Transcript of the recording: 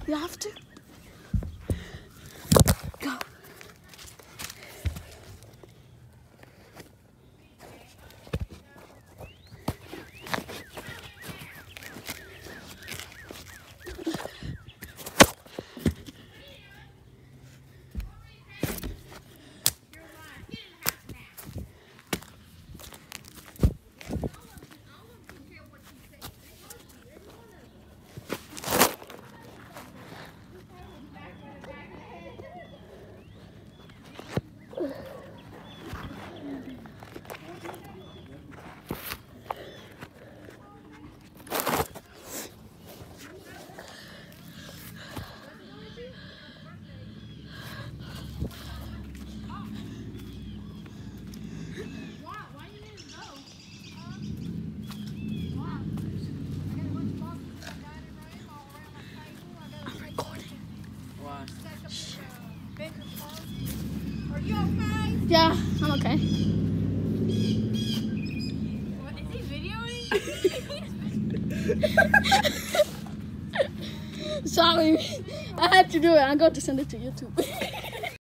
You have to. Go. Are you okay? Yeah, I'm okay. What, is he videoing? Sorry, I had to do it. I'm going to send it to YouTube.